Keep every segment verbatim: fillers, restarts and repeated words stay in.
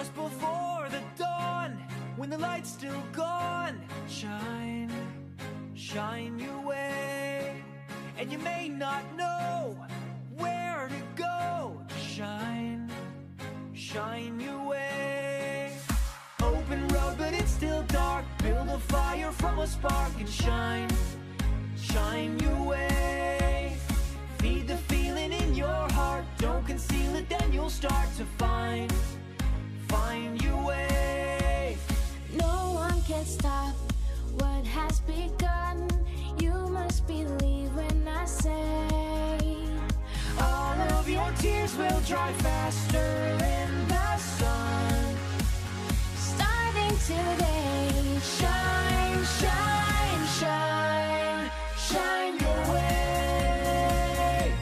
just before the dawn, when the light's still gone. Shine, shine your way, and you may not know where to go. Shine, shine your way. Open road, but it's still dark. Build a fire from a spark and shine, shine your way. Feed the feeling in your heart. Don't conceal it, then you'll start to find, find your way. No one can stop what has begun. You must believe when I say all of your tears will dry faster in the sun. Starting today, shine, shine, shine, shine your way.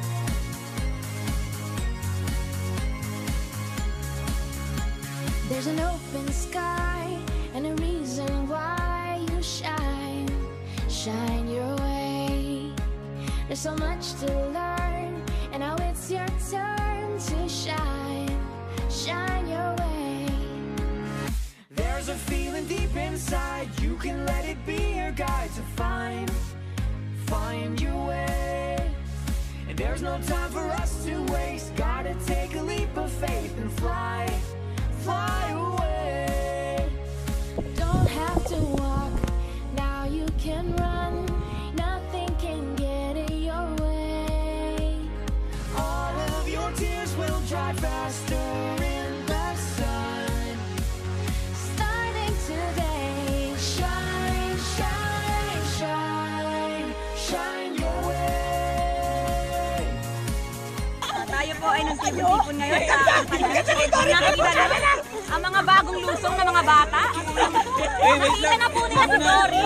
There's an open sky and a reason why you shine, shine your way. There's so much to learn, and now it's your turn to shine, shine your way. There's a feeling deep inside, you can let it be your guide to find, find your way. And there's no time for us to waste, gotta take a leap of faith and fly, fly away. Don't have to walk, now you can run. Nothing can get in your way. All of your tears will dry faster in the sun. Starting today, shine, shine, shine, shine your way. Tayo po ay nagtitipon ngayon sa nakikita na ang mga bagong lusong ng mga bata. Nakita na po nila si Dory.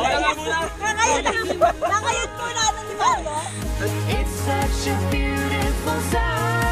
Nakayot po natin si Dory. It's such a beautiful sight.